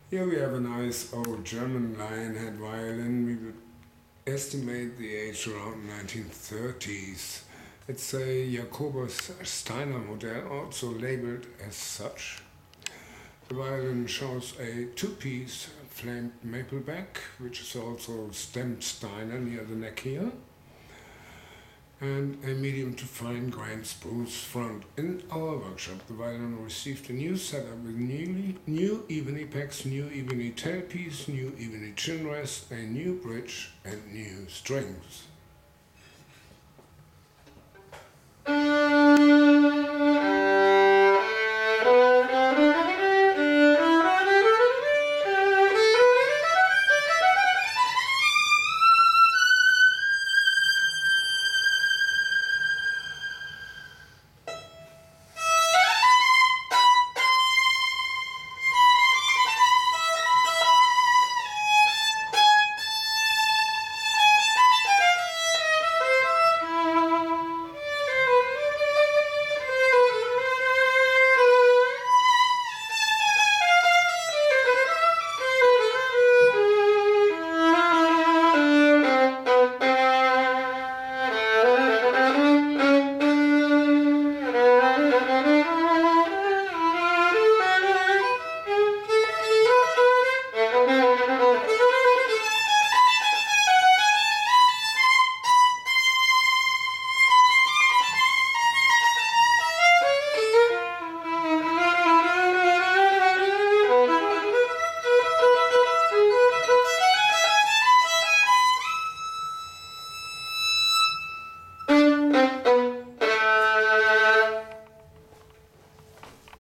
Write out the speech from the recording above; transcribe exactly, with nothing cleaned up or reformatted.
Here we have a nice old German lionhead violin. We would estimate the age around nineteen thirties. It's a Jacobus Stainer model, also labeled as such. The violin shows a two-piece flamed maple back, which is also stamped Steiner near the neck here, and a medium to fine grained spruce front. In our workshop, the violin received a new setup with newly, new ebony pecs, new ebony tailpiece, new ebony chin rest, a new bridge, and new strings.